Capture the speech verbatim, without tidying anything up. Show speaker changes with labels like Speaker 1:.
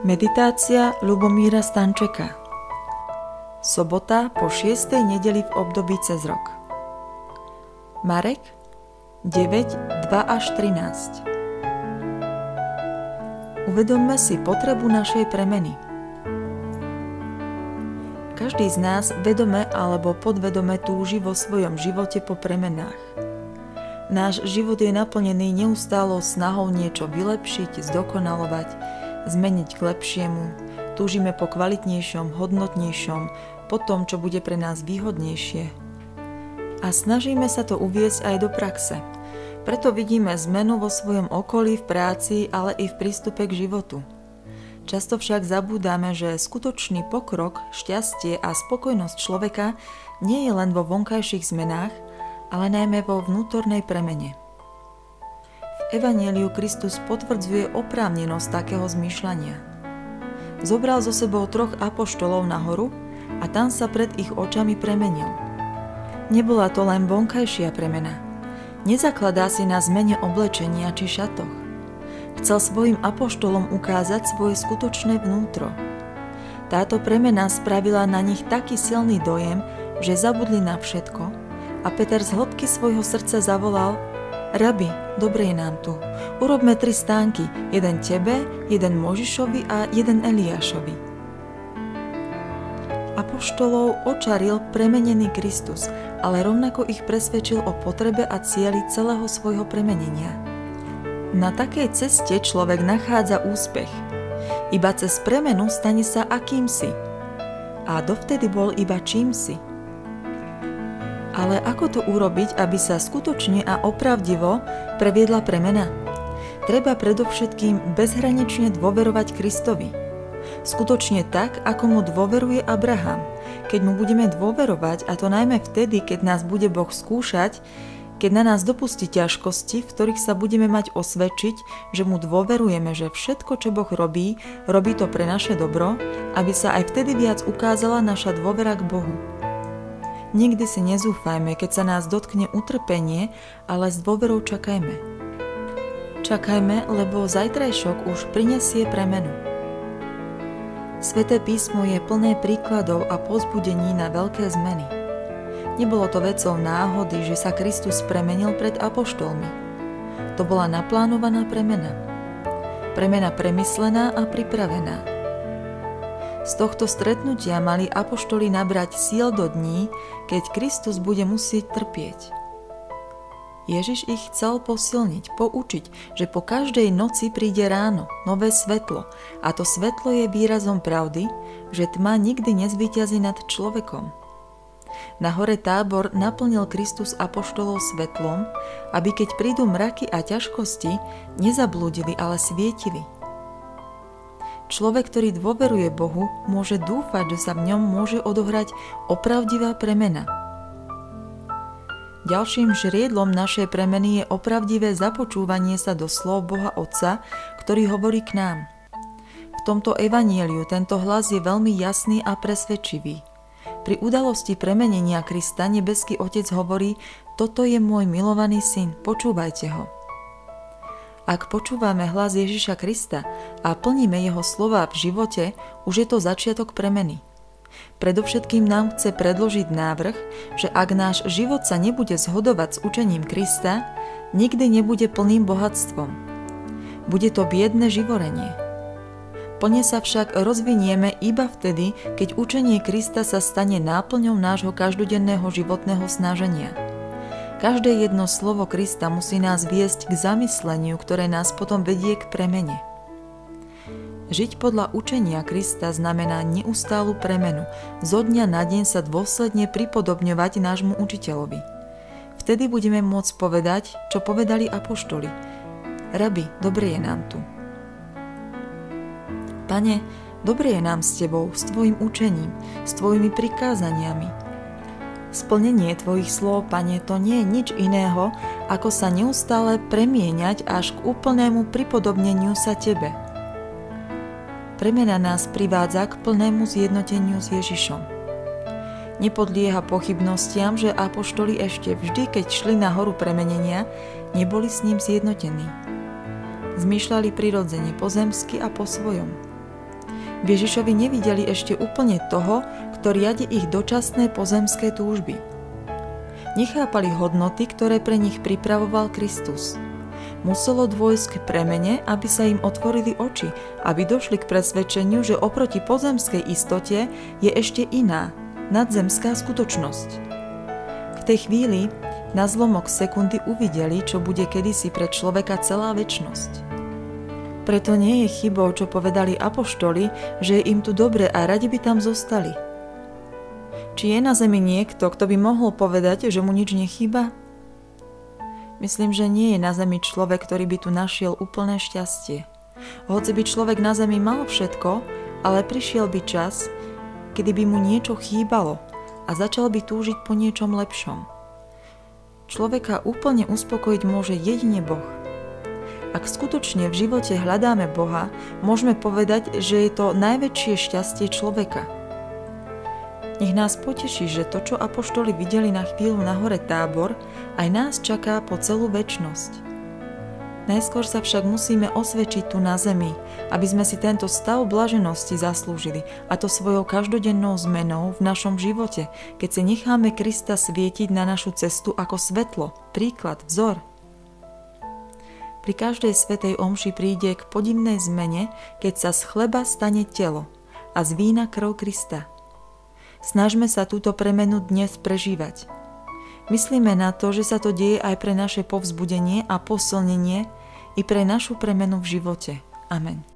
Speaker 1: Meditácia Ľubomíra Stančeka. Sobota po šiestej nedeli v období cez rok. Marek deväť, dva až trinásť. Uvedomme si potrebu našej premeny. Každý z nás vedome alebo podvedome túži vo svojom živote po premenách. Náš život je naplnený neustálou snahou niečo vylepšiť, zdokonalovať, zmeniť k lepšiemu. Túžime po kvalitnejšom, hodnotnejšom, po tom, čo bude pre nás výhodnejšie. A snažíme sa to uviesť aj do praxe. Preto vidíme zmenu vo svojom okolí, v práci, ale i v prístupe k životu. Často však zabúdame, že skutočný pokrok, šťastie a spokojnosť človeka nie je len vo vonkajších zmenách, ale najmä vo vnútornej premene. V Evanjeliu Kristus potvrdzuje oprávnenosť takého zmýšľania. Zobral so sebou troch apoštolov na horu a tam sa pred ich očami premenil. Nebola to len vonkajšia premena. Nezakladá si na zmene oblečenia či šatoch. Chcel svojim apoštolom ukázať svoje skutočné vnútro. Táto premena spravila na nich taký silný dojem, že zabudli na všetko a Peter z hĺbky svojho srdca zavolal: Rabi, dobre je nám tu. Urobme tri stánky, jeden tebe, jeden Mojžišovi a jeden Eliášovi. Apoštolov očaril premenený Kristus, ale rovnako ich presvedčil o potrebe a cieli celého svojho premenenia. Na takej ceste človek nachádza úspech. Iba cez premenu stane sa akýmsi. A dovtedy bol iba čímsi. Ale ako to urobiť, aby sa skutočne a opravdivo previedla premena? Treba predovšetkým bezhranične dôverovať Kristovi. Skutočne tak, ako mu dôveruje Abraham. Keď mu budeme dôverovať, a to najmä vtedy, keď nás bude Boh skúšať, keď na nás dopustí ťažkosti, v ktorých sa budeme mať osvedčiť, že mu dôverujeme, že všetko, čo Boh robí, robí to pre naše dobro, aby sa aj vtedy viac ukázala naša dôvera k Bohu. Nikdy si nezúfajme, keď sa nás dotkne utrpenie, ale s dôverou čakajme. Čakajme, lebo zajtrajšok už prinesie premenu. Sväté písmo je plné príkladov a povzbudení na veľké zmeny. Nebolo to vecou náhody, že sa Kristus premenil pred apoštolmi. To bola naplánovaná premena. Premena premyslená a pripravená. Z tohto stretnutia mali apoštoli nabrať síl do dní, keď Kristus bude musieť trpieť. Ježiš ich chcel posilniť, poučiť, že po každej noci príde ráno, nové svetlo, a to svetlo je výrazom pravdy, že tma nikdy nezvíťazí nad človekom. Na hore Tábor naplnil Kristus apoštolov svetlom, aby keď prídu mraky a ťažkosti, nezablúdili, ale svietili. Človek, ktorý dôveruje Bohu, môže dúfať, že sa v ňom môže odohrať opravdivá premena. Ďalším žriedlom našej premeny je opravdivé započúvanie sa do slov Boha Otca, ktorý hovorí k nám. V tomto evanjeliu tento hlas je veľmi jasný a presvedčivý. Pri udalosti premenenia Krista nebeský Otec hovorí: Toto je môj milovaný syn, počúvajte ho. Ak počúvame hlas Ježiša Krista a plníme jeho slová v živote, už je to začiatok premeny. Predovšetkým nám chce predložiť návrh, že ak náš život sa nebude zhodovať s učením Krista, nikdy nebude plným bohatstvom. Bude to biedne živorenie. Plne sa však rozvinieme iba vtedy, keď učenie Krista sa stane náplňou nášho každodenného životného snaženia. Každé jedno slovo Krista musí nás viesť k zamysleniu, ktoré nás potom vedie k premene. Žiť podľa učenia Krista znamená neustálu premenu, zo dňa na deň sa dôsledne pripodobňovať nášmu učiteľovi. Vtedy budeme môcť povedať, čo povedali apoštoli: Rabi, dobre je nám tu. Pane, dobre je nám s Tebou, s Tvojim učením, s Tvojimi prikázaniami. Splnenie Tvojich slov, Pane, to nie je nič iného, ako sa neustále premieňať až k úplnému pripodobneniu sa Tebe. Premena nás privádza k plnému zjednoteniu s Ježišom. Nepodlieha pochybnostiam, že apoštoli ešte vždy, keď šli na horu premenenia, neboli s ním zjednotení. Zmýšľali prirodzene, pozemsky a po svojom. V Ježišovi nevideli ešte úplne toho, kto riadi ich dočasné pozemské túžby. Nechápali hodnoty, ktoré pre nich pripravoval Kristus. Muselo dôjsť k premene, aby sa im otvorili oči, aby došli k presvedčeniu, že oproti pozemskej istote je ešte iná, nadzemská skutočnosť. V tej chvíli na zlomok sekundy uvideli, čo bude kedysi pre človeka celá večnosť. Preto nie je chybou, čo povedali apoštoli, že je im tu dobre a radi by tam zostali. Či je na zemi niekto, kto by mohol povedať, že mu nič nechýba? Myslím, že nie je na zemi človek, ktorý by tu našiel úplné šťastie. Hoci by človek na zemi mal všetko, ale prišiel by čas, kedy by mu niečo chýbalo a začal by túžiť po niečom lepšom. Človeka úplne uspokojiť môže jedine Boh. Ak skutočne v živote hľadáme Boha, môžeme povedať, že je to najväčšie šťastie človeka. Nech nás poteší, že to, čo apoštoli videli na chvíľu na hore Tábor, aj nás čaká po celú večnosť. Najskôr sa však musíme osvedčiť tu na zemi, aby sme si tento stav blaženosti zaslúžili, a to svojou každodennou zmenou v našom živote, keď si necháme Krista svietiť na našu cestu ako svetlo, príklad, vzor. Pri každej svätej omši príde k podivnej zmene, keď sa z chleba stane telo a z vína krv Krista. Snažme sa túto premenu dnes prežívať. Myslíme na to, že sa to deje aj pre naše povzbudenie a posilnenie i pre našu premenu v živote. Amen.